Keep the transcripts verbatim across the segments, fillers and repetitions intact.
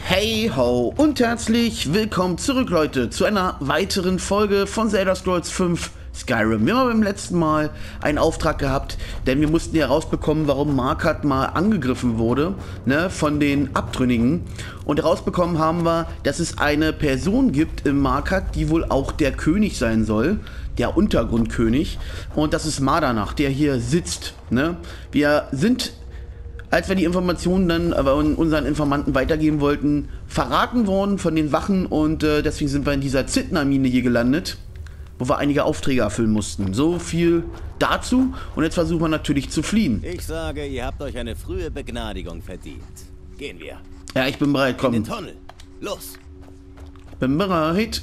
Hey ho und herzlich willkommen zurück, Leute, zu einer weiteren Folge von The Elder Scrolls fünf Skyrim. Wir haben beim letzten Mal einen Auftrag gehabt, denn wir mussten herausbekommen, warum Markarth mal angegriffen wurde, ne, von den Abtrünnigen. Und herausbekommen haben wir, dass es eine Person gibt im Markarth, die wohl auch der König sein soll, der Untergrundkönig. Und das ist Mardanach, der hier sitzt. Ne? Wir sind... Als wir die Informationen dann aber unseren Informanten weitergeben wollten, verraten worden von den Wachen und äh, deswegen sind wir in dieser Zitna-Mine hier gelandet, wo wir einige Aufträge erfüllen mussten. So viel dazu und jetzt versuchen wir natürlich zu fliehen. Ich sage, ihr habt euch eine frühe Begnadigung verdient. Gehen wir. Ja, ich bin bereit, komm. In den Tunnel. Los. Bin bereit.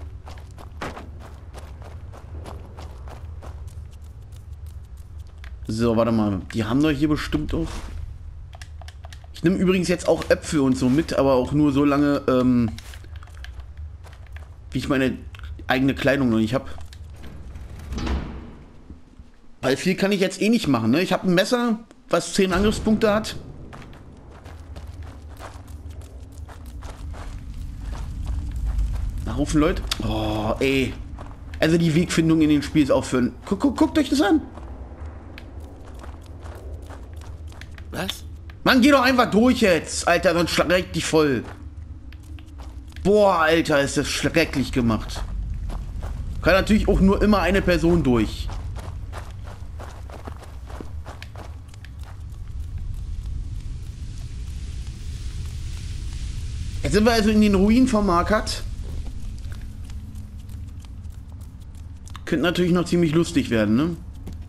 So, warte mal. Die haben doch hier bestimmt auch... Ich nehme übrigens jetzt auch Äpfel und so mit, aber auch nur so lange, ähm, wie ich meine eigene Kleidung noch nicht habe. Weil viel kann ich jetzt eh nicht machen, ne? Ich habe ein Messer, was zehn Angriffspunkte hat. Na, Haufen Leute. Oh, ey. Also die Wegfindung in dem Spiel ist auch für ein... Guck, guck, guckt euch das an. Was? Mann, geh doch einfach durch jetzt, Alter, sonst schreck dich voll. Boah, Alter, ist das schrecklich gemacht. Kann natürlich auch nur immer eine Person durch. Jetzt sind wir also in den Ruinen von Markarth. Könnte natürlich noch ziemlich lustig werden, ne?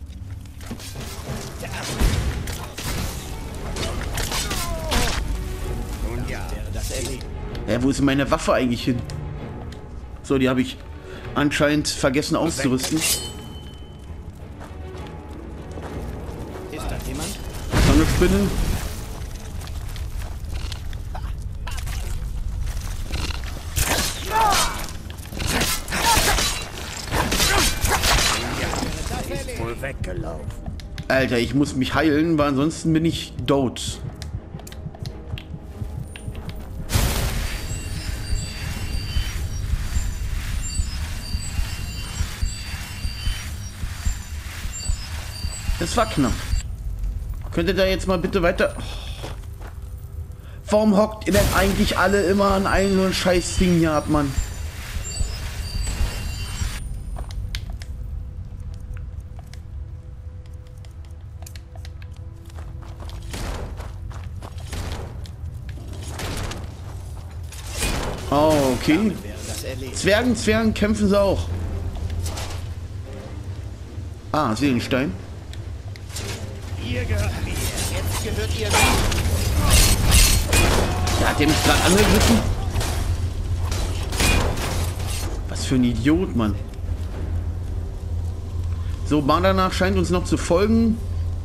Ja, wo ist meine Waffe eigentlich hin? So, die habe ich anscheinend vergessen auszurüsten. Ist das jemand? Noch eine Spinne. Ist wohl weggelaufen. Alter, ich muss mich heilen, weil ansonsten bin ich tot. Das war knapp. Könnt ihr da jetzt mal bitte weiter... Oh. Warum hockt ihr denn eigentlich alle immer an einem so ein scheiß Ding hier ab, Mann? Oh, okay. Zwergen, Zwergen kämpfen sie auch. Ah, Seelenstein. Ihr gehört mir. Jetzt gehört ihr mir. Da hat der mich gerade angegriffen. Was für ein Idiot, Mann. So, Mardanach scheint uns noch zu folgen.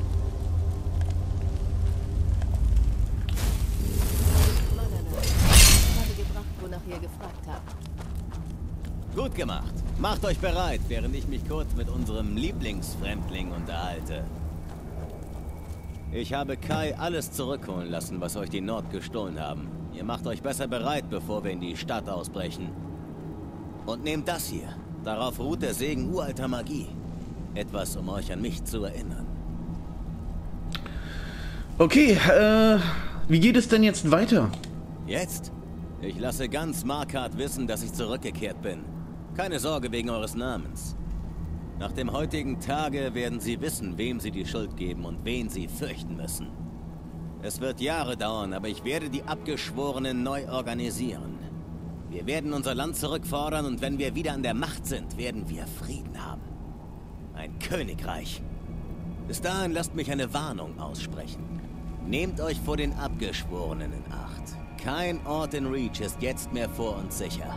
Gut gemacht. Macht euch bereit, während ich mich kurz mit unserem Lieblingsfremdling unterhalte. Ich habe Kai alles zurückholen lassen, was euch die Nord gestohlen haben. Ihr macht euch besser bereit, bevor wir in die Stadt ausbrechen. Und nehmt das hier. Darauf ruht der Segen uralter Magie. Etwas, um euch an mich zu erinnern. Okay, äh, wie geht es denn jetzt weiter? Jetzt? Ich lasse ganz Markarth wissen, dass ich zurückgekehrt bin. Keine Sorge wegen eures Namens. Nach dem heutigen Tage werden sie wissen, wem sie die Schuld geben und wen sie fürchten müssen. Es wird Jahre dauern, aber ich werde die Abgeschworenen neu organisieren. Wir werden unser Land zurückfordern und wenn wir wieder an der Macht sind, werden wir Frieden haben. Ein Königreich. Bis dahin lasst mich eine Warnung aussprechen. Nehmt euch vor den Abgeschworenen in Acht. Kein Ort in Reach ist jetzt mehr vor uns sicher.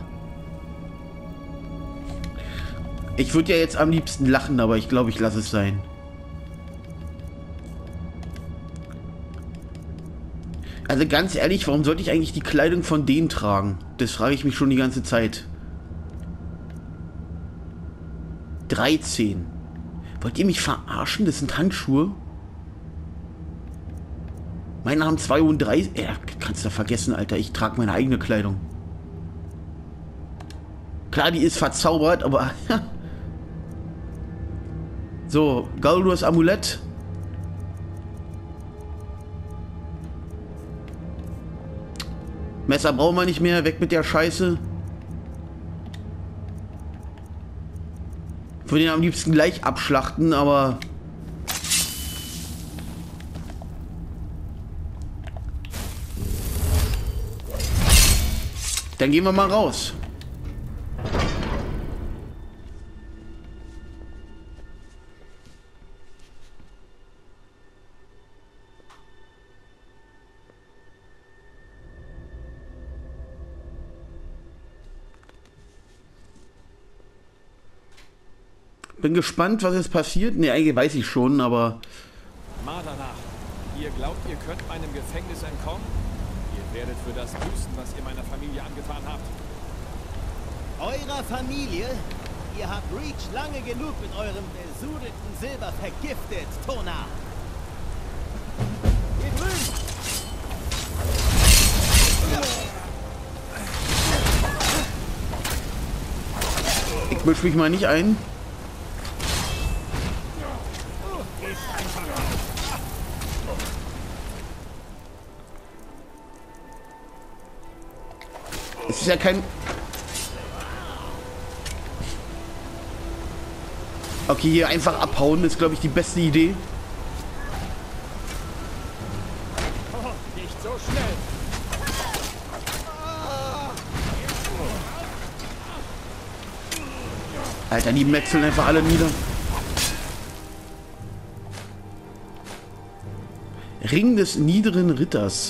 Ich würde ja jetzt am liebsten lachen, aber ich glaube, ich lasse es sein. Also ganz ehrlich, warum sollte ich eigentlich die Kleidung von denen tragen? Das frage ich mich schon die ganze Zeit. dreizehn. Wollt ihr mich verarschen? Das sind Handschuhe. Meine haben zweiunddreißig. Ja, kannst du vergessen, Alter. Ich trage meine eigene Kleidung. Klar, die ist verzaubert, aber... So, Galdurs Amulett. Messer brauchen wir nicht mehr. Weg mit der Scheiße. Ich würde den am liebsten gleich abschlachten, aber... Dann gehen wir mal raus. Bin gespannt, was jetzt passiert. Ne, eigentlich weiß ich schon, aber... Madanach, ihr glaubt, ihr könnt meinem Gefängnis entkommen? Ihr werdet für das büßen, was ihr meiner Familie angetan habt. Eurer Familie? Ihr habt Reach lange genug mit eurem besudelten Silber vergiftet, Tona. Hier drüben! Ich misch mich mal nicht ein. Es ist ja kein... Okay, hier einfach abhauen ist, glaube ich, die beste Idee. Oh, nicht so schnell. Alter, die metzeln einfach alle nieder. Ring des niederen Ritters.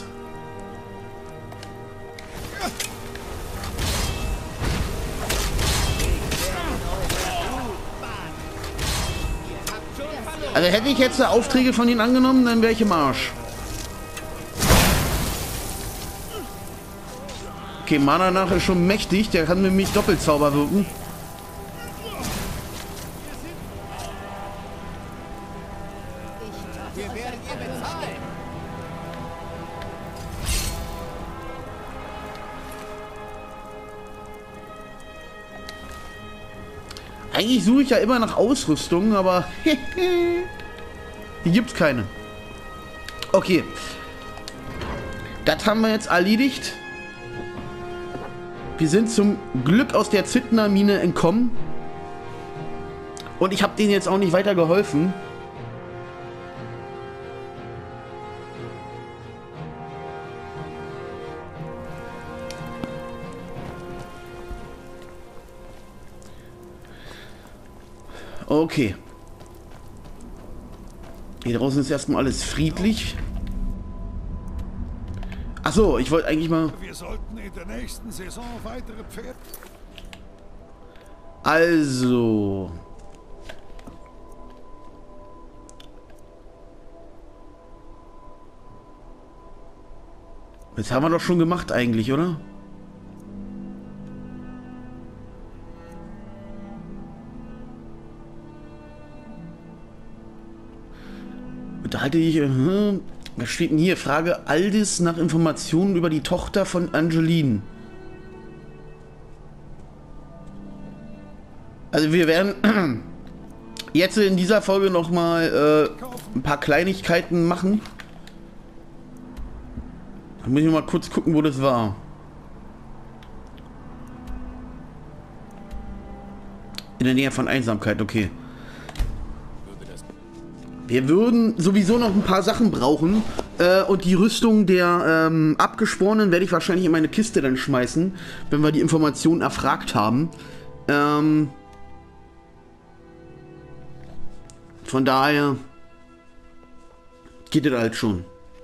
Also hätte ich jetzt Aufträge von ihnen angenommen, dann wäre ich im Arsch. Okay, Madanach ist schon mächtig, der kann nämlich Doppelzauber wirken. Wir werden ihr bezahlen. Eigentlich suche ich ja immer nach Ausrüstung, aber die gibt's keine. Okay. Das haben wir jetzt erledigt. Wir sind zum Glück aus der Zittener Mine entkommen. Und ich habe denen jetzt auch nicht weiter geholfen. Okay. Hier draußen ist erstmal alles friedlich. Achso, ich wollte eigentlich mal... Wir sollten in der nächsten Saison weitere Pferde... Also... Das haben wir doch schon gemacht eigentlich, oder? Unterhalte ich... Uh, was steht denn hier? Frage Aldis nach Informationen über die Tochter von Angeline. Also wir werden jetzt in dieser Folge noch mal äh, ein paar Kleinigkeiten machen. Da muss ich mal kurz gucken, wo das war. In der Nähe von Einsamkeit, okay. Wir würden sowieso noch ein paar Sachen brauchen. Äh, und die Rüstung der ähm, Abgeschworenen werde ich wahrscheinlich in meine Kiste dann schmeißen, wenn wir die Informationen erfragt haben. Ähm, von daher geht es halt schon.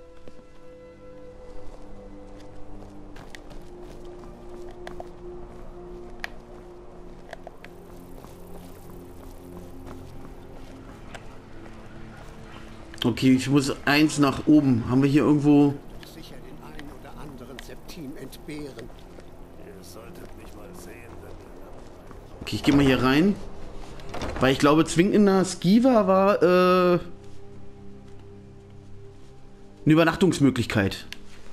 Okay, ich muss eins nach oben. Haben wir hier irgendwo... Sicher den einen oder anderen Septim entbehren. Ihr solltet mich mal sehen. Okay, ich gehe mal hier rein. Weil ich glaube, zwingend in der Skiva war, äh... Eine Übernachtungsmöglichkeit.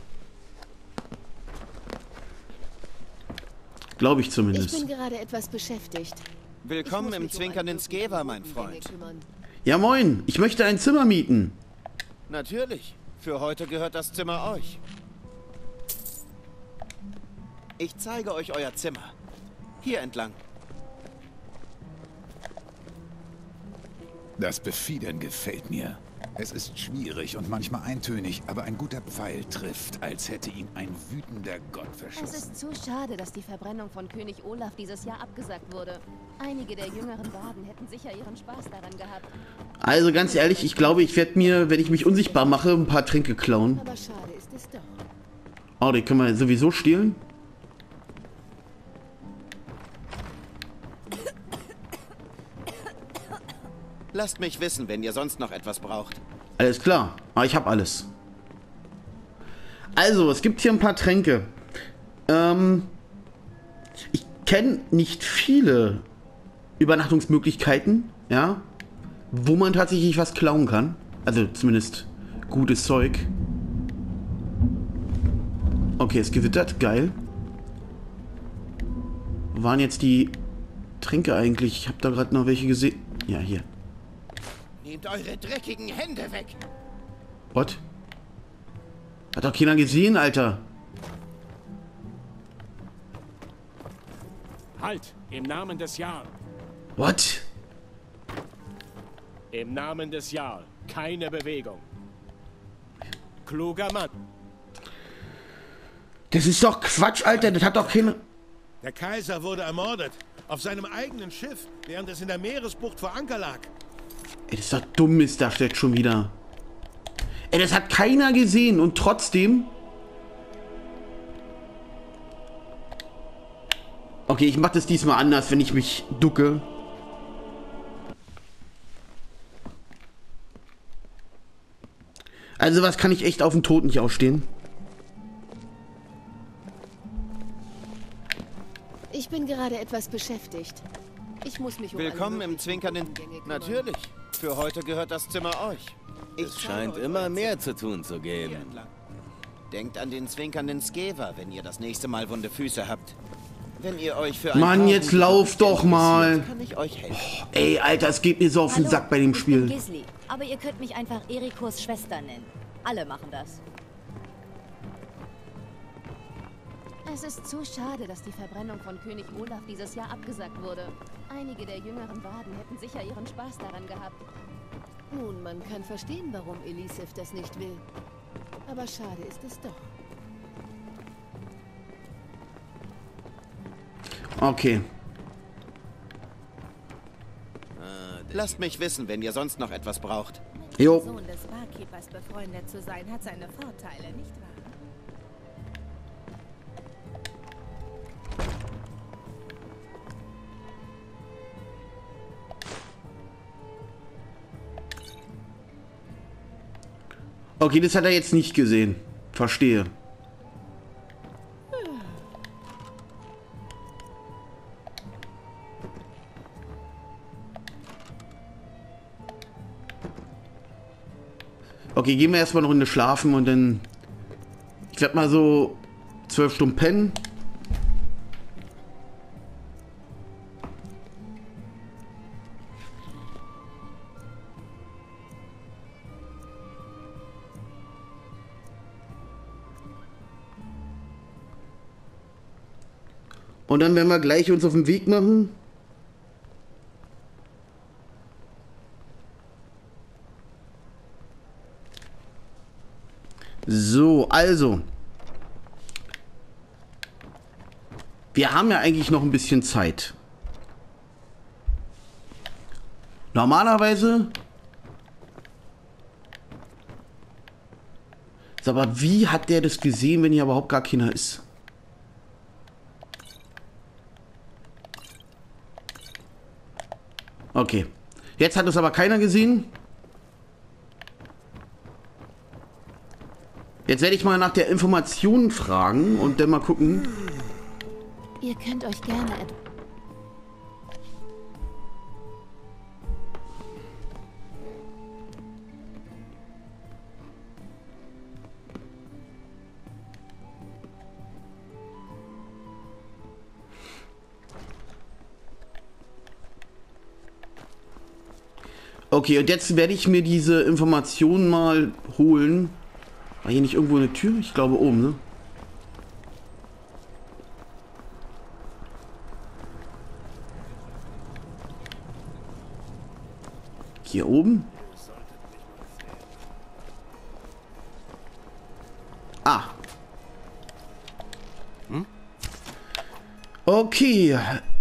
Glaube ich zumindest. Ich bin gerade etwas beschäftigt. Willkommen im zwinkernden Skeva, mein Freund. Ja moin, ich möchte ein Zimmer mieten. Natürlich. Für heute gehört das Zimmer euch. Ich zeige euch euer Zimmer. Hier entlang. Das Befiedern gefällt mir. Es ist schwierig und manchmal eintönig, aber ein guter Pfeil trifft, als hätte ihn ein wütender Gott Es verschossen. ist zu schade, dass die Verbrennung von König Olaf dieses Jahr abgesagt wurde. Einige der jüngeren Wagen hätten sicher ihren Spaß daran gehabt. Also ganz ehrlich, ich glaube, ich werde mir, wenn ich mich unsichtbar mache, ein paar Tränke klauen. Aber schade ist es doch. Oh, die können wir sowieso stehlen. Lasst mich wissen, wenn ihr sonst noch etwas braucht. Alles klar, aber ich habe alles. Also, es gibt hier ein paar Tränke. Ähm, ich kenne nicht viele Übernachtungsmöglichkeiten, ja, wo man tatsächlich was klauen kann. Also zumindest gutes Zeug. Okay, es gewittert, geil. Wo waren jetzt die Tränke eigentlich? Ich habe da gerade noch welche gesehen. Ja, hier. Nehmt eure dreckigen Hände weg! What? Hat doch keiner gesehen, Alter. Halt! Im Namen des Jarl! What? Im Namen des Jarl! Keine Bewegung! Kluger Mann! Das ist doch Quatsch, Alter. Das hat doch keine... Der Kaiser wurde ermordet. Auf seinem eigenen Schiff, während es in der Meeresbucht vor Anker lag. Ey, das ist doch dumm, ist das jetzt schon wieder. Ey, das hat keiner gesehen und trotzdem... Okay, ich mach das diesmal anders, wenn ich mich ducke. Also was kann ich echt auf den Tod nicht ausstehen? Ich bin gerade etwas beschäftigt. Ich muss mich um Willkommen alle im zwinkernden... Gänge kümmern. Natürlich. Für heute gehört das Zimmer euch. Ich Es scheint immer mehr zu tun zu geben. Denkt an den zwinkernden Skeva, wenn ihr das nächste Mal wunde Füße habt. Wenn ihr euch für ein Mann, paar jetzt gute lauf Berichte doch mal. interessiert, Kann ich euch helfen. Ey, Alter, es geht mir so auf den Hallo, Sack bei dem Ich Spiel. bin Gisli, aber ihr könnt mich einfach Erikos Schwester nennen. Alle machen das. Es ist zu schade, dass die Verbrennung von König Olaf dieses Jahr abgesagt wurde. Einige der jüngeren Wagen hätten sicher ihren Spaß daran gehabt. Nun, man kann verstehen, warum Elisif das nicht will. Aber schade ist es doch. Okay. Lasst mich wissen, wenn ihr sonst noch etwas braucht. Jo. Sohn des Barkeepers befreundet zu sein, hat seine Vorteile, nicht wahr? Okay, das hat er jetzt nicht gesehen. Verstehe. Okay, gehen wir erstmal eine Runde schlafen und dann... Ich werde mal so zwölf Stunden pennen. Und dann werden wir gleich uns auf den Weg machen. So, also. Wir haben ja eigentlich noch ein bisschen Zeit. Normalerweise... Aber wie hat der das gesehen, wenn hier überhaupt gar keiner ist? Okay. Jetzt hat es aber keiner gesehen. Jetzt werde ich mal nach der Information fragen und dann mal gucken. Ihr könnt euch gerne etwas... Okay, und jetzt werde ich mir diese Informationen mal holen. War hier nicht irgendwo eine Tür? Ich glaube oben, ne? Hier oben? Ah. Hm? Okay.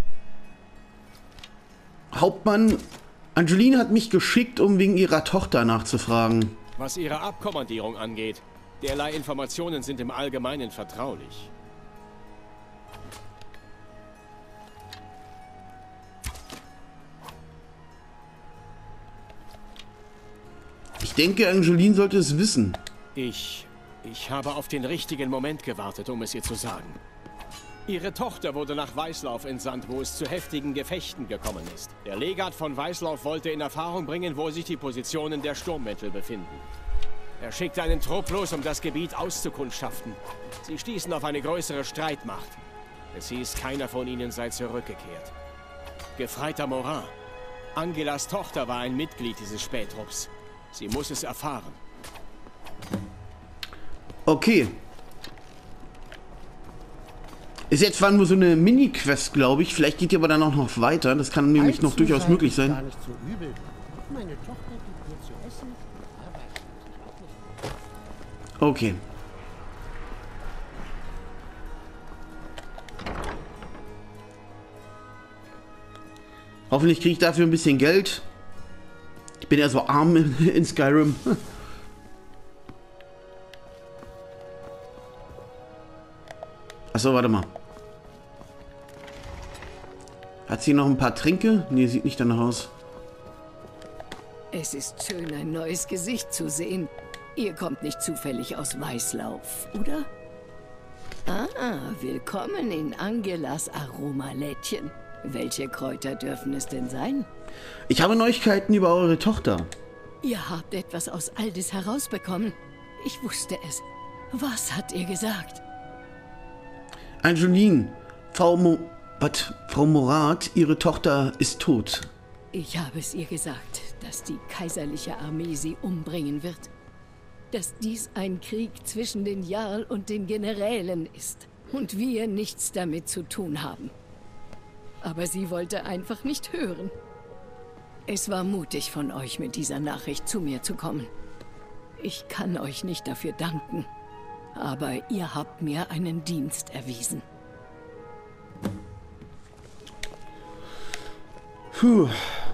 Hauptmann Angeline hat mich geschickt, um wegen ihrer Tochter nachzufragen. Was ihre Abkommandierung angeht, derlei Informationen sind im Allgemeinen vertraulich. Ich denke, Angeline sollte es wissen. Ich... ich habe auf den richtigen Moment gewartet, um es ihr zu sagen. Ihre Tochter wurde nach Weißlauf entsandt, wo es zu heftigen Gefechten gekommen ist. Der Legat von Weißlauf wollte in Erfahrung bringen, wo sich die Positionen der Sturmmäntel befinden. Er schickte einen Trupp los, um das Gebiet auszukundschaften. Sie stießen auf eine größere Streitmacht. Es hieß, keiner von ihnen sei zurückgekehrt. Gefreiter Morin. Angelas Tochter war ein Mitglied dieses Spähtrupps. Sie muss es erfahren. Okay. Ist jetzt zwar nur so eine Mini-Quest, glaube ich. Vielleicht geht die aber dann auch noch weiter. Das kann nämlich noch durchaus möglich sein. Gar nicht so übel. Meine Tochter gibt mir zu essen. Arbeitet auch nicht. Okay. Hoffentlich kriege ich dafür ein bisschen Geld. Ich bin ja so arm in, in Skyrim. Achso, warte mal. Hat sie noch ein paar Tränke? Nee, sieht nicht danach aus. Es ist schön, ein neues Gesicht zu sehen. Ihr kommt nicht zufällig aus Weißlauf, oder? Ah, willkommen in Angelas Aromalädchen. Welche Kräuter dürfen es denn sein? Ich habe Neuigkeiten über eure Tochter. Ihr habt etwas aus Aldis herausbekommen. Ich wusste es. Was hat ihr gesagt? Angeline, Frau Mo... Was? Frau Morat, ihre Tochter ist tot. Ich habe es ihr gesagt, dass die kaiserliche Armee sie umbringen wird. Dass dies ein Krieg zwischen den Jarl und den Generälen ist. Und wir nichts damit zu tun haben. Aber sie wollte einfach nicht hören. Es war mutig von euch, mit dieser Nachricht zu mir zu kommen. Ich kann euch nicht dafür danken. Aber ihr habt mir einen Dienst erwiesen. Puh.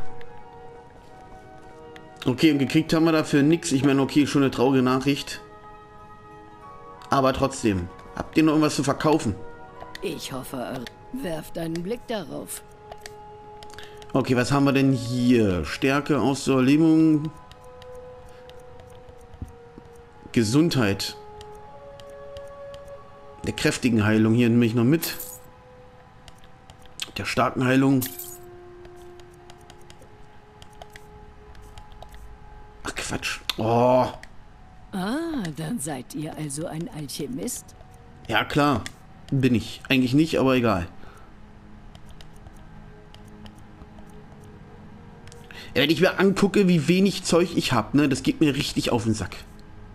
Okay, und gekriegt haben wir dafür nichts. Ich meine, okay, schon eine traurige Nachricht. Aber trotzdem. Habt ihr noch irgendwas zu verkaufen? Ich hoffe, werft einen Blick darauf. Okay, was haben wir denn hier? Stärke, Ausdauer, Lähmung. Gesundheit. Der kräftigen Heilung. Hier nehme ich noch mit. Der starken Heilung. Ach, Quatsch. Oh. Ah, dann seid ihr also ein Alchemist? Ja, klar. Bin ich. Eigentlich nicht, aber egal. Ja, wenn ich mir angucke, wie wenig Zeug ich habe, ne, das geht mir richtig auf den Sack.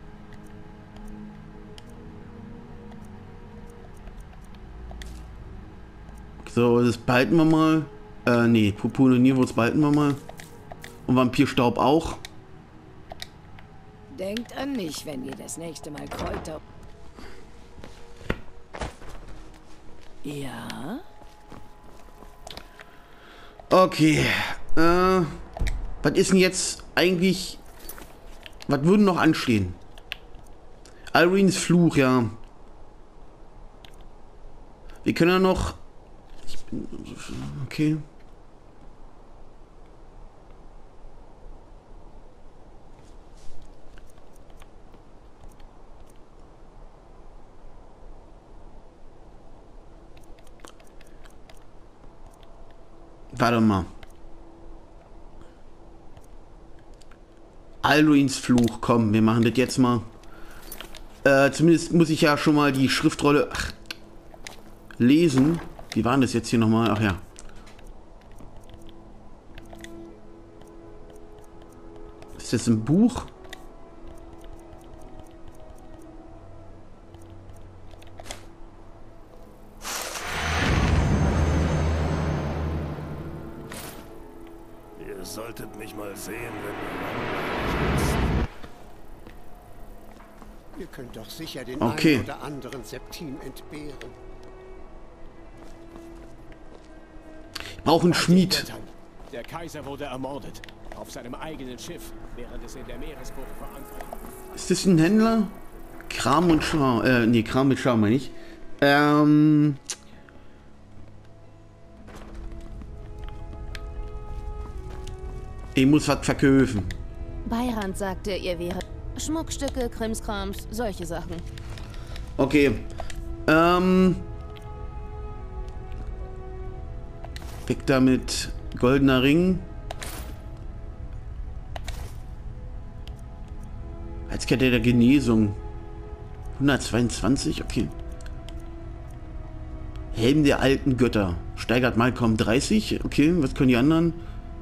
So, das behalten wir mal. Äh, nee, Purpur und Nirwurz behalten wir mal. Und Vampirstaub auch. Denkt an mich, wenn ihr das nächste Mal Kräuter... Ja? Okay. Äh, was ist denn jetzt eigentlich... Was würde noch anstehen? Irines Fluch, ja. Wir können ja noch... Ich bin... Okay. Warte mal. Alduins Fluch, komm, wir machen das jetzt mal. Äh, zumindest muss ich ja schon mal die Schriftrolle ach, lesen. Wie war das jetzt hier nochmal? Ach ja. Ist das ein Buch? Ihr solltet mich mal sehen, wenn ihr könnt doch sicher den Okay. einen oder anderen Septim entbehren. Brauchen Schmied. Der Kaiser wurde ermordet. Auf seinem eigenen Schiff, während es in der Meeresbucht verankert war. Ist das ein Händler? Kram und Schau. Äh, nee, Kram mit Schau meine ich. Ähm. Ich muss was verkaufen. Beirand sagte, ihr wäret Schmuckstücke, Krimskrams, solche Sachen. Okay. Ähm. Weg damit. Goldener Ring. Halskette der Genesung. hundertzweiundzwanzig, okay. Helm der alten Götter. Steigert Malcolm dreißig. Okay, was können die anderen?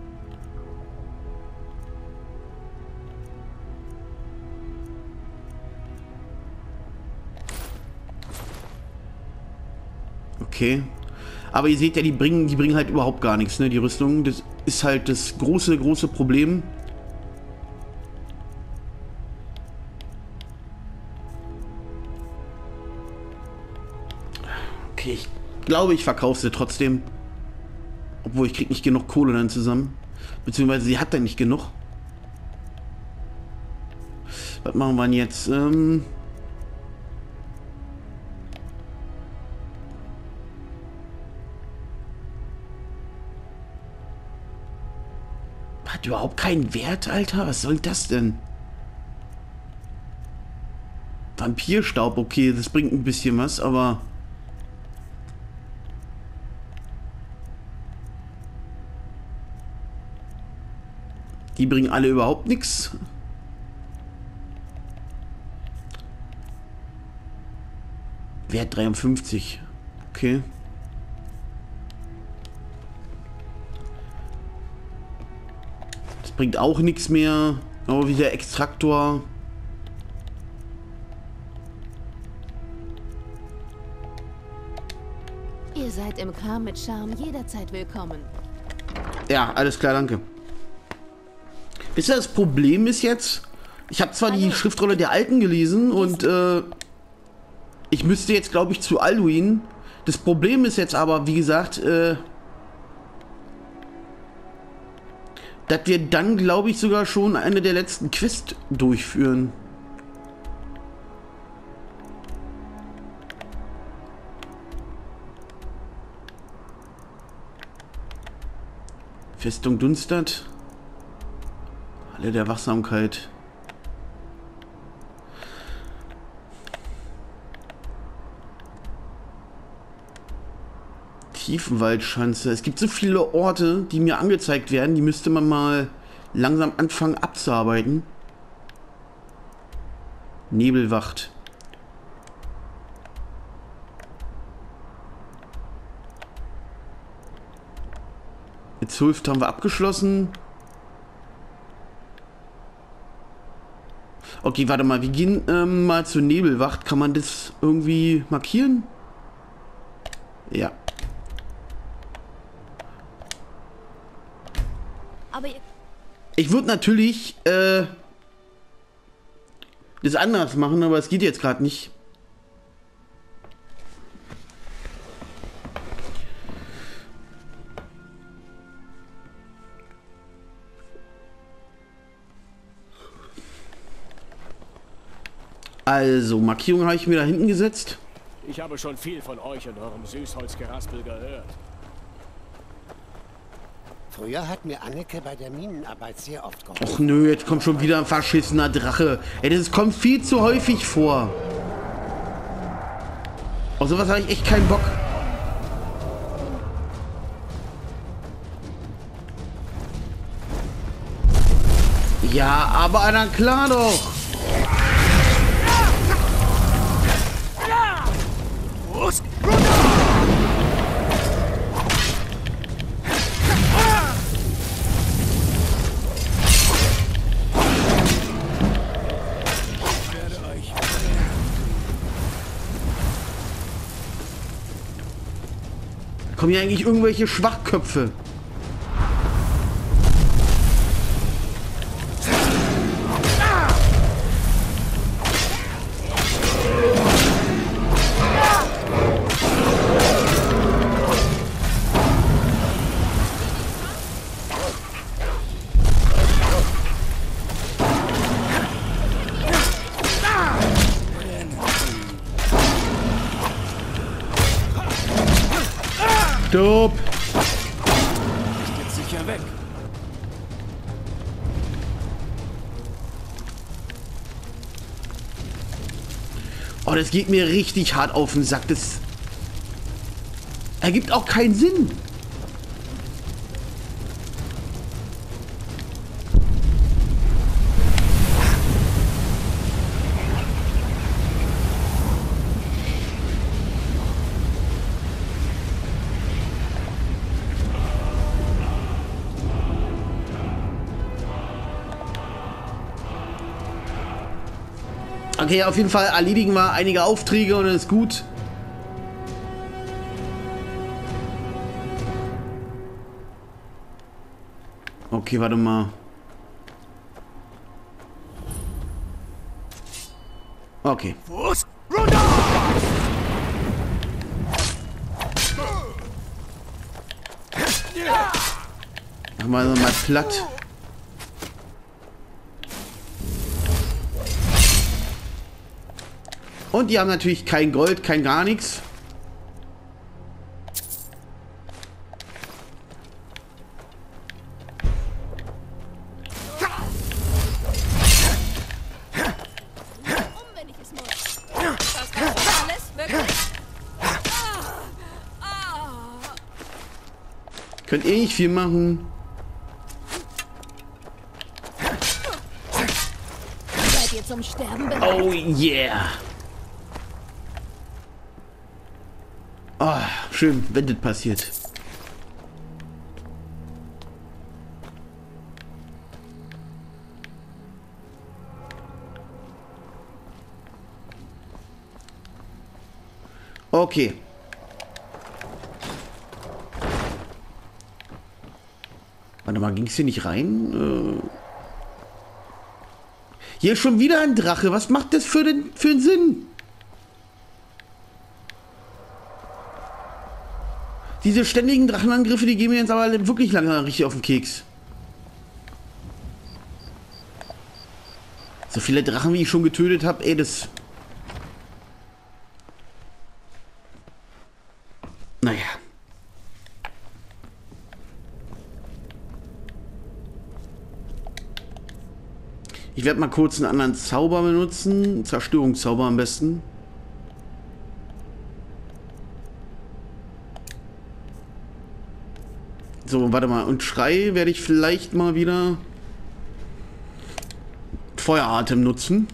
Okay. Aber ihr seht ja, die bringen, die bringen halt überhaupt gar nichts, ne? Die Rüstung. Das ist halt das große, große Problem. Okay, ich glaube, ich verkaufe sie trotzdem. Obwohl, ich krieg nicht genug Kohle dann zusammen. Beziehungsweise sie hat dann nicht genug. Was machen wir denn jetzt? Ähm... Hat überhaupt keinen Wert, Alter? Was soll das denn? Vampirstaub, okay, das bringt ein bisschen was, aber... Die bringen alle überhaupt nichts. Wert dreiundfünfzig. Okay. Das bringt auch nichts mehr. Aber wie der Extraktor. Ihr seid im Kram mit Charme jederzeit willkommen. Ja, alles klar, danke. Wisst ihr, das Problem ist jetzt, ich habe zwar die Schriftrolle der Alten gelesen und äh, ich müsste jetzt, glaube ich, zu Alduin. Das Problem ist jetzt aber, wie gesagt, äh, dass wir dann, glaube ich, sogar schon eine der letzten Quests durchführen. Festung Dunstadt. Halle der Wachsamkeit. Tiefenwaldschanze. Es gibt so viele Orte, die mir angezeigt werden, die müsste man mal langsam anfangen abzuarbeiten. Nebelwacht. Mit zwölf haben wir abgeschlossen. Okay, warte mal, wir gehen ähm, mal zur Nebelwacht. Kann man das irgendwie markieren? Ja. Aber ich würde natürlich äh, das anders machen, aber es geht jetzt gerade nicht. Also, Markierung habe ich mir da hinten gesetzt. Ich habe schon viel von euch und eurem Süßholzgeraspel gehört. Früher hat mir Anneke bei der Minenarbeit sehr oft geholfen. Och nö, jetzt kommt schon wieder ein verschissener Drache. Ey, das kommt viel zu häufig vor. Auf sowas habe ich echt keinen Bock. Ja, aber dann klar doch. Kommen hier eigentlich irgendwelche Schwachköpfe? Stopp! Ist jetzt sicher weg. Oh, das geht mir richtig hart auf den Sack. Das ergibt auch keinen Sinn. Okay, auf jeden Fall erledigen wir einige Aufträge und das ist gut. Okay, warte mal. Okay. Machen wir also mal platt. Und die haben natürlich kein Gold, kein gar nichts. Könnt ihr nicht viel machen. Seid ihr zum Sterben bereit? Oh yeah. Oh, schön, wenn das passiert. Okay. Warte mal, ging es hier nicht rein? Äh hier ist schon wieder ein Drache. Was macht das für den, für den Sinn? Diese ständigen Drachenangriffe, die gehen mir jetzt aber wirklich lange richtig auf den Keks. So viele Drachen, wie ich schon getötet habe, ey, das... Naja. Ich werde mal kurz einen anderen Zauber benutzen. Zerstörungszauber am besten. So, warte mal. Und Schrei werde ich vielleicht mal wieder Feueratem nutzen.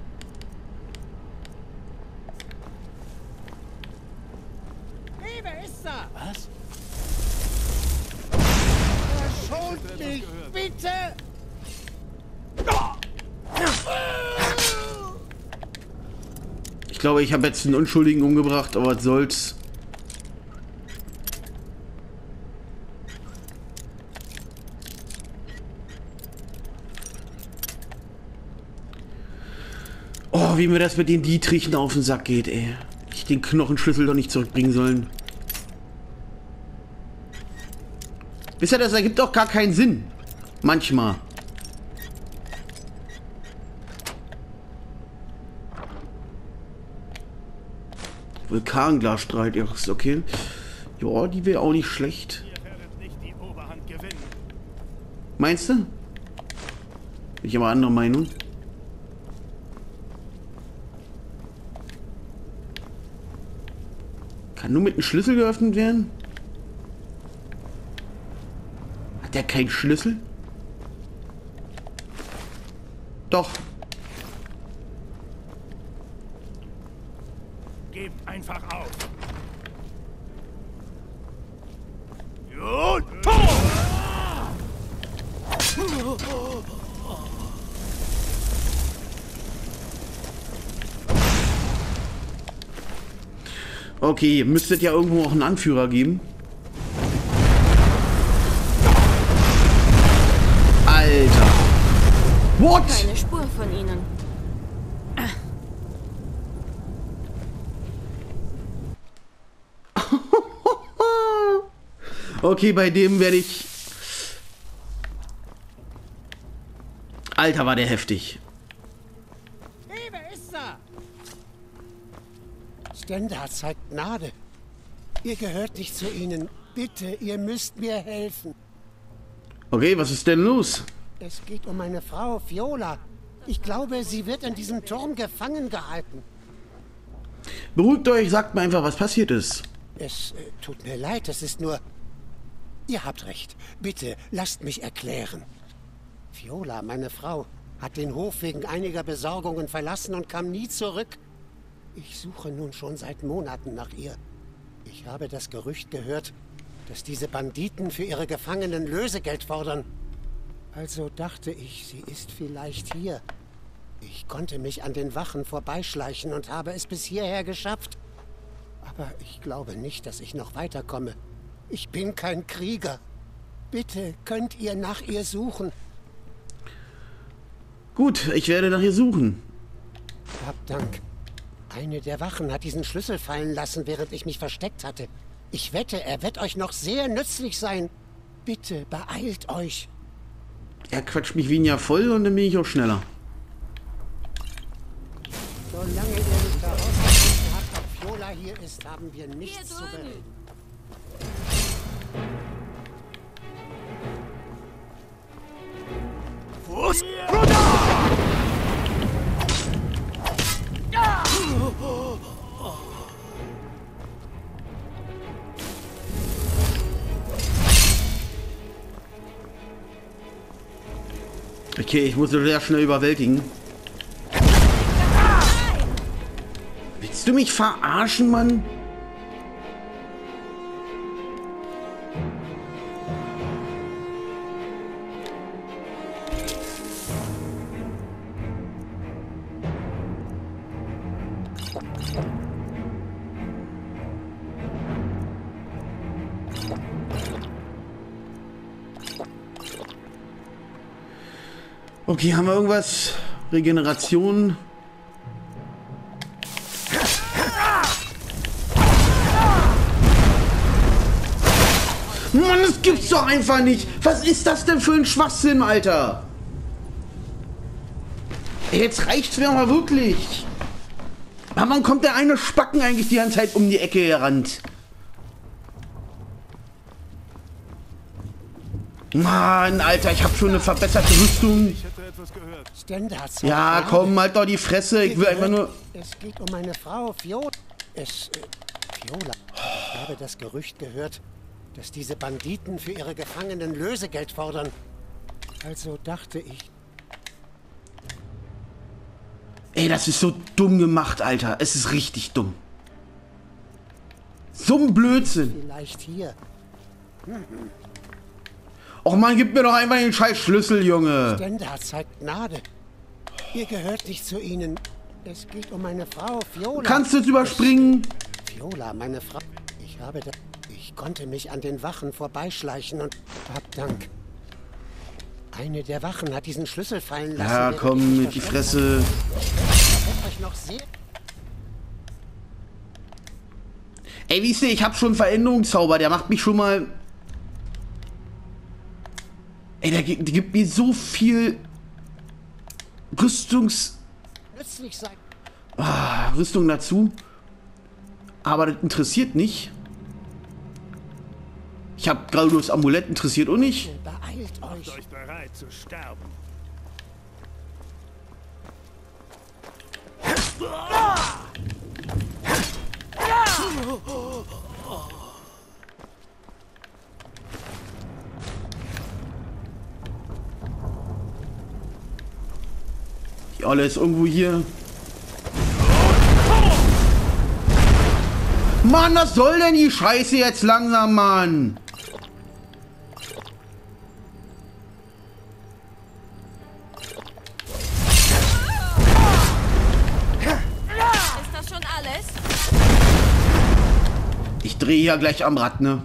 Hey, wer ist da? Was? Verschont mich, bitte! Ich glaube, ich habe jetzt einen Unschuldigen umgebracht, aber was soll's. Oh, wie mir das mit den Dietrichen auf den Sack geht, ey. Ich den Knochenschlüssel doch nicht zurückbringen sollen. Wisst ihr, das ergibt doch gar keinen Sinn. Manchmal. Vulkanglasstrahlt, ja, ist okay. Ja, die wäre auch nicht schlecht. Meinst du? Bin ich aber anderer Meinung. Kann nur mit einem Schlüssel geöffnet werden? Hat der keinen Schlüssel? Doch. Gebt einfach auf. Okay, müsstet ja irgendwo auch einen Anführer geben. What? Keine Spur von ihnen. Okay, bei dem werde ich... Alter, war der heftig. Hey, wer ist da? Stendhal zeigt Gnade. Ihr gehört nicht zu ihnen. Bitte, ihr müsst mir helfen. Okay, was ist denn los? Es geht um meine Frau, Viola. Ich glaube, sie wird in diesem Turm gefangen gehalten. Beruhigt euch, sagt mir einfach, was passiert ist. Es äh, tut mir leid, es ist nur... Ihr habt recht. Bitte, lasst mich erklären. Viola, meine Frau, hat den Hof wegen einiger Besorgungen verlassen und kam nie zurück. Ich suche nun schon seit Monaten nach ihr. Ich habe das Gerücht gehört, dass diese Banditen für ihre Gefangenen Lösegeld fordern. Also dachte ich, sie ist vielleicht hier. Ich konnte mich an den Wachen vorbeischleichen und habe es bis hierher geschafft. Aber ich glaube nicht, dass ich noch weiterkomme. Ich bin kein Krieger. Bitte könnt ihr nach ihr suchen. Gut, ich werde nach ihr suchen. Habt Dank. Eine der Wachen hat diesen Schlüssel fallen lassen, während ich mich versteckt hatte. Ich wette, er wird euch noch sehr nützlich sein. Bitte beeilt euch. Er quatscht mich wie ein Jahr voll und dann bin ich auch schneller. Solange ihr nicht herausgefunden habt, ob Viola hier ist, haben wir nichts zu bereden. Fuß! Runter! Okay, ich muss so sehr schnell überwältigen. Willst du mich verarschen, Mann? Okay, haben wir irgendwas? Regeneration. Mann, das gibt's doch einfach nicht. Was ist das denn für ein Schwachsinn, Alter? Jetzt reicht's mir mal wirklich. Aber wann kommt der eine Spacken eigentlich die ganze Zeit um die Ecke gerannt? Mann, Alter, ich habe schon eine verbesserte Rüstung. Ja, komm, halt doch die Fresse. Ich will einfach nur... Es geht um meine Frau, Viola. Es... Äh, Viola. Ich habe das Gerücht gehört, dass diese Banditen für ihre Gefangenen Lösegeld fordern. Also dachte ich... Ey, das ist so dumm gemacht, Alter. Es ist richtig dumm. So ein Blödsinn. Vielleicht hier. Hm. Och man, gib mir doch einfach den scheiß Schlüssel, Junge. Stendhal zeigt Gnade. Ihr gehört nicht zu ihnen. Es geht um meine Frau, Viola. Kannst du jetzt überspringen? Viola, meine Frau. Ich habe da... Ich konnte mich an den Wachen vorbeischleichen und... Hab Dank. Eine der Wachen hat diesen Schlüssel fallen lassen. Ja, komm, mit die Fresse. Euch noch sehr... Ey, wisst ihr, ich hab schon einen Veränderungszauber. Der macht mich schon mal... Ey, der, der gibt mir so viel Rüstungs... Ah, Rüstung dazu. Aber das interessiert nicht. Ich habe gerade nur das Amulett, interessiert auch nicht. Beeilt euch. Macht euch bereit zu sterben. Die Olle ist irgendwo hier. Mann, was soll denn die Scheiße jetzt langsam, Mann? Ist das schon alles? Ich drehe ja gleich am Rad, ne?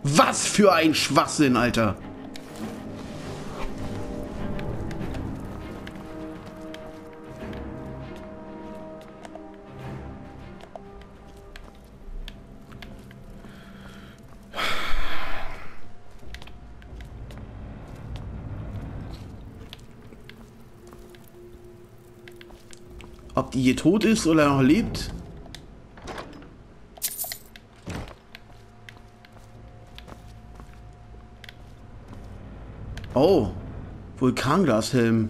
Was für ein Schwachsinn, Alter. Ob die hier tot ist oder noch lebt? Oh, Vulkanglashelm.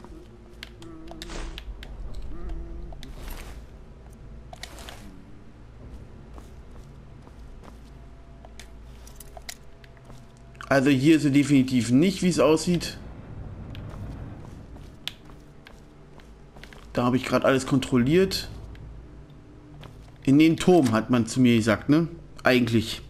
Also hier ist sie definitiv nicht, wie es aussieht. Da habe ich gerade alles kontrolliert. In den Turm hat man zu mir gesagt, ne? Eigentlich.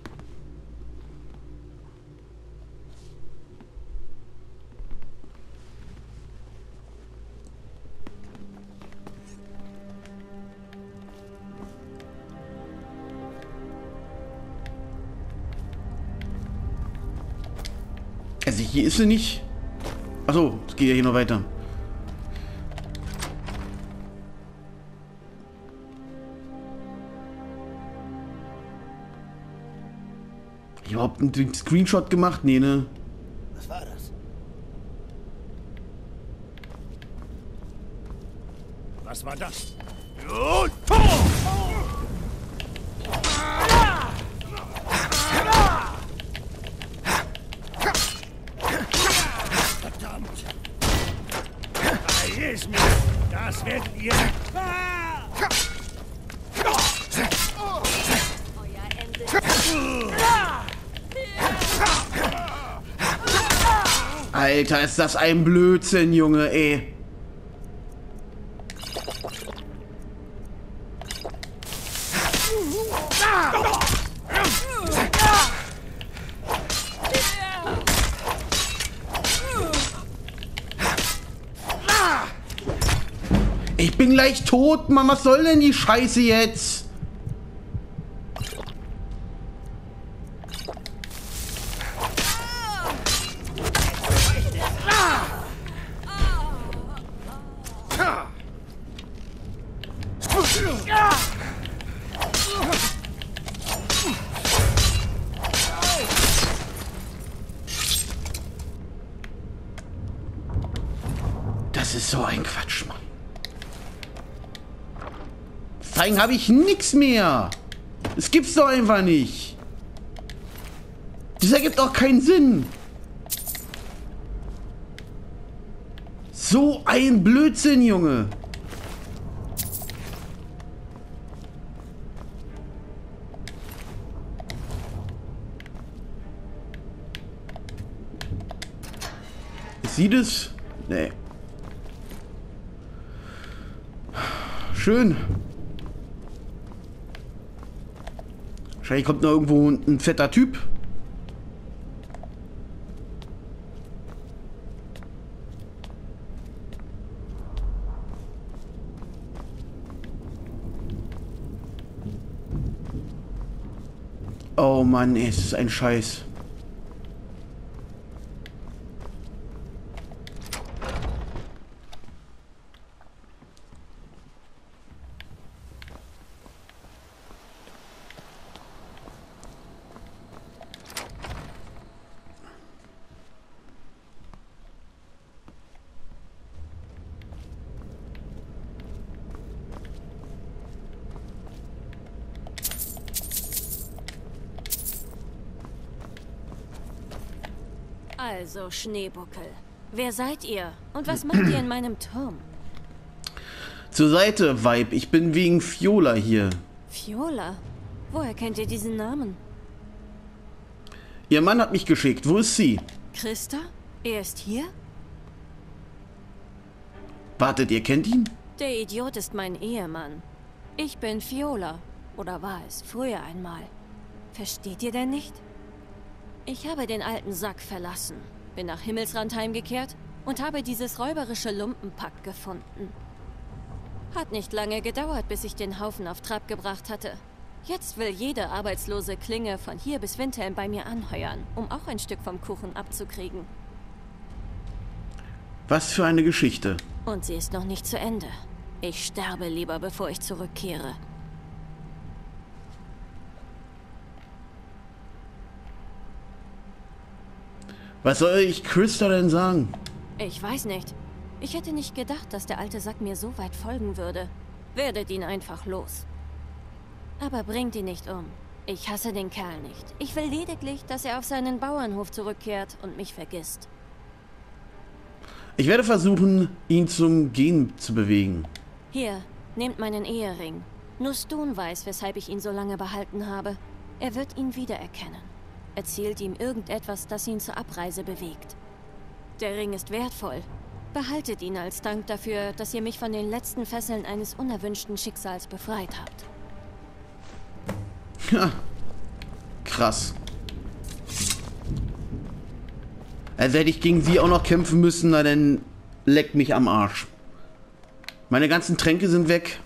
Also hier ist sie nicht. Achso, es geht ja hier noch weiter. Ich überhaupt einen Screenshot gemacht? Nee, ne? Was war das? Was war das? Verdammt! Vergiss mich! Das werdet ihr... Euer Ende. Alter, ist das ein Blödsinn, Junge, ey. Ich bin gleich tot, Mann. Was soll denn die Scheiße jetzt? Das ist so ein Quatsch, Mann. Zeigen habe ich nichts mehr. Es gibt's doch einfach nicht. Das ergibt doch keinen Sinn. So ein Blödsinn, Junge. Sieht es? Nee. Schön. Wahrscheinlich kommt noch irgendwo ein fetter Typ. Oh Mann, ey, es ist ein Scheiß. Also, Schneebuckel. Wer seid ihr? Und was macht ihr in meinem Turm? Zur Seite, Weib. Ich bin wegen Fiola hier. Fiola? Woher kennt ihr diesen Namen? Ihr Mann hat mich geschickt. Wo ist sie? Christa? Er ist hier? Wartet, ihr kennt ihn? Der Idiot ist mein Ehemann. Ich bin Fiola. Oder war es früher einmal. Versteht ihr denn nicht? Ich habe den alten Sack verlassen, bin nach Himmelsrand heimgekehrt und habe dieses räuberische Lumpenpack gefunden. Hat nicht lange gedauert, bis ich den Haufen auf Trab gebracht hatte. Jetzt will jede arbeitslose Klinge von hier bis Windhelm bei mir anheuern, um auch ein Stück vom Kuchen abzukriegen. Was für eine Geschichte. Und sie ist noch nicht zu Ende. Ich sterbe lieber, bevor ich zurückkehre. Was soll ich Christa denn sagen? Ich weiß nicht. Ich hätte nicht gedacht, dass der alte Sack mir so weit folgen würde. Werdet ihn einfach los. Aber bringt ihn nicht um. Ich hasse den Kerl nicht. Ich will lediglich, dass er auf seinen Bauernhof zurückkehrt und mich vergisst. Ich werde versuchen, ihn zum Gehen zu bewegen. Hier, nehmt meinen Ehering. Nur Stone weiß, weshalb ich ihn so lange behalten habe. Er wird ihn wiedererkennen. Erzählt ihm irgendetwas, das ihn zur Abreise bewegt. Der Ring ist wertvoll. Behaltet ihn als Dank dafür, dass ihr mich von den letzten Fesseln eines unerwünschten Schicksals befreit habt. Ja, krass. Also hätte ich gegen sie auch noch kämpfen müssen, na dann leckt mich am Arsch. Meine ganzen Tränke sind weg.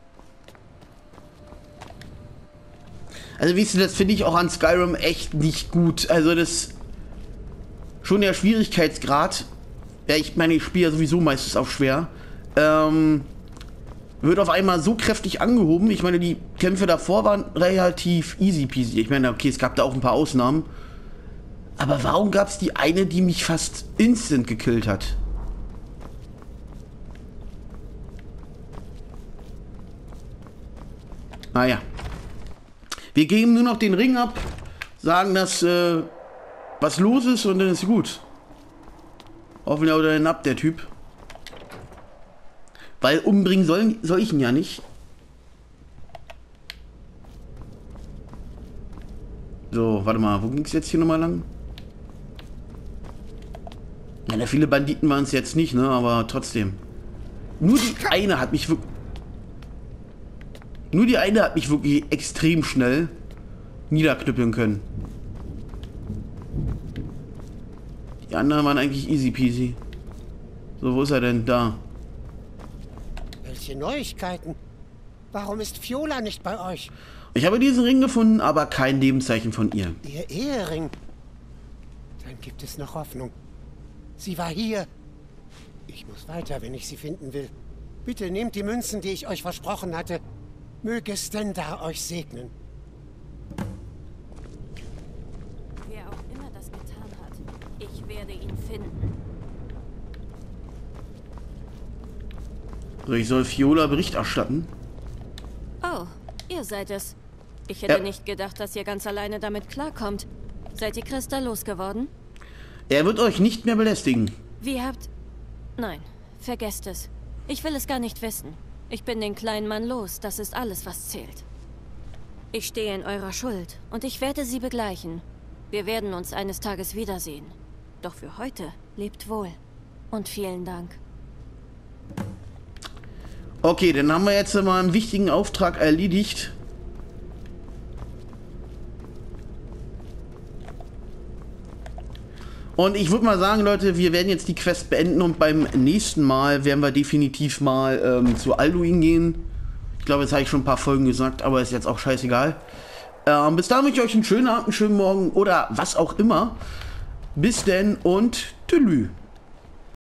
Also wie du, das finde ich auch an Skyrim echt nicht gut. Also das schon der Schwierigkeitsgrad. Ja, ich meine, ich spiele ja sowieso meistens auf schwer. Ähm, wird auf einmal so kräftig angehoben. Ich meine, die Kämpfe davor waren relativ easy peasy. Ich meine, okay, es gab da auch ein paar Ausnahmen. Aber warum gab es die eine, die mich fast instant gekillt hat? Naja. Wir geben nur noch den Ring ab, sagen, dass äh, was los ist und dann ist gut. Hoffentlich haut er den ab, der Typ. Weil umbringen soll, soll ich ihn ja nicht. So, warte mal, wo ging es jetzt hier nochmal lang? Ja, viele Banditen waren es jetzt nicht, ne? Aber trotzdem. Nur die eine hat mich wirklich... Nur die eine hat mich wirklich extrem schnell niederknüppeln können. Die anderen waren eigentlich easy peasy. So, wo ist er denn? Da. Welche Neuigkeiten? Warum ist Fiola nicht bei euch? Ich habe diesen Ring gefunden, aber kein Lebenszeichen von ihr. Ihr Ehering? Dann gibt es noch Hoffnung. Sie war hier. Ich muss weiter, wenn ich sie finden will. Bitte nehmt die Münzen, die ich euch versprochen hatte. Möge Stendarr euch segnen. Wer auch immer das getan hat, ich werde ihn finden. So, ich soll Fiola Bericht erstatten. Oh, ihr seid es. Ich hätte ja. nicht gedacht, dass ihr ganz alleine damit klarkommt. Seid ihr Christa losgeworden? Er wird euch nicht mehr belästigen. Wie habt... Nein, vergesst es. Ich will es gar nicht wissen. Ich bin den kleinen Mann los, das ist alles, was zählt. Ich stehe in eurer Schuld und ich werde sie begleichen. Wir werden uns eines Tages wiedersehen. Doch für heute lebt wohl. Und vielen Dank. Okay, dann haben wir jetzt mal einen wichtigen Auftrag erledigt. Und ich würde mal sagen, Leute, wir werden jetzt die Quest beenden und beim nächsten Mal werden wir definitiv mal ähm, zu Alduin gehen. Ich glaube, jetzt habe ich schon ein paar Folgen gesagt, aber ist jetzt auch scheißegal. Ähm, bis dahin wünsche ich euch einen schönen Abend, einen schönen Morgen oder was auch immer. Bis denn und tschüss.